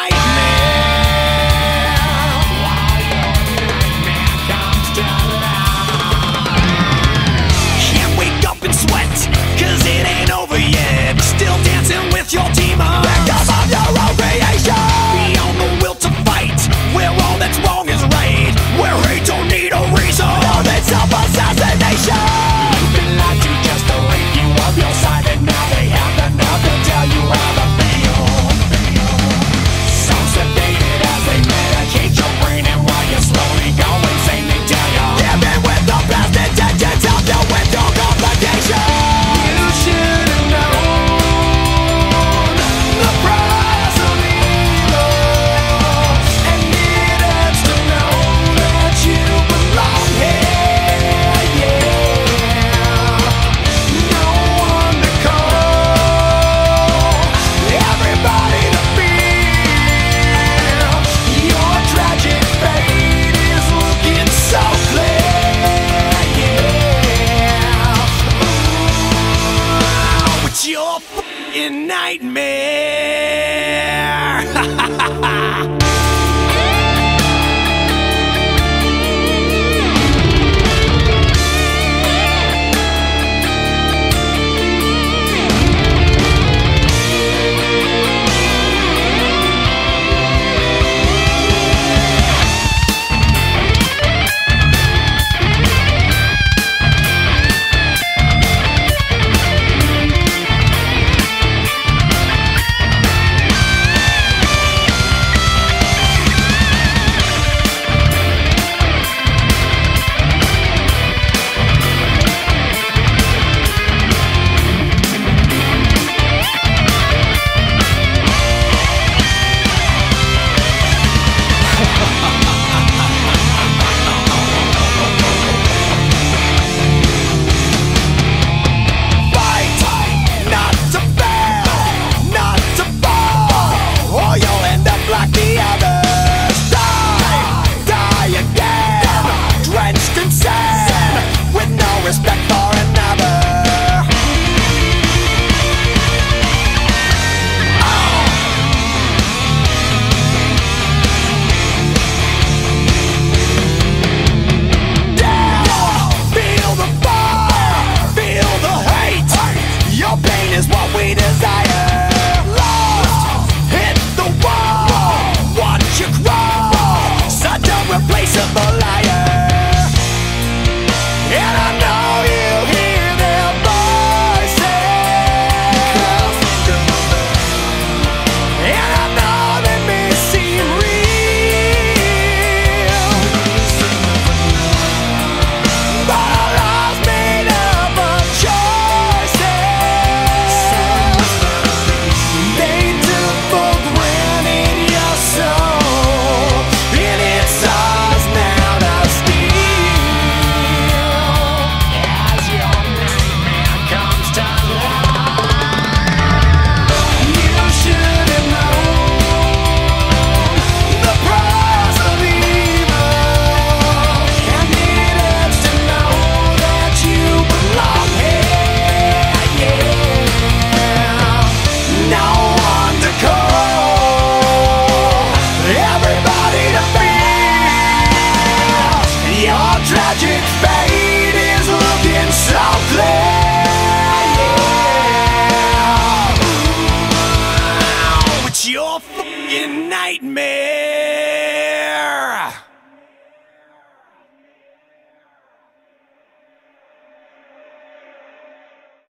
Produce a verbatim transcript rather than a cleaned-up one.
Can't wake up and sweat, cause it ain't over yet. Still dancing with your demons, victim of your own creation. Beyond the will to fight, where all that's wrong is right, where hate don't need a reason, all that's self-assassination. You've been lied to just to rape you of your side, and now they have the nerve to tell you how to feel. So sedated as they medicate your brain, and while you slowly go insane, they tell you live it with the best intentions of you with your complication. You should have known the price of evil, and needed to know that you belong here, yeah. No one to call, everybody to feel. Your tragic fate is looking so clear, yeah. Ooh, it's your f***ing nightmare. Is what we desire. Lost, hit the wall, watch you crawl, such a replaceable liar. And I know you hear their voices, and I know they may seem real, but our lives made up of choices. They took for granted your soul, and it's ours now to steal. As your nightmare comes to life, you should have known the price of evil, and needed to know that you belong here, yeah. No one to call, everybody to feel. Your tragic fate is looking so clear, yeah. Ooh, it's your f***ing nightmare.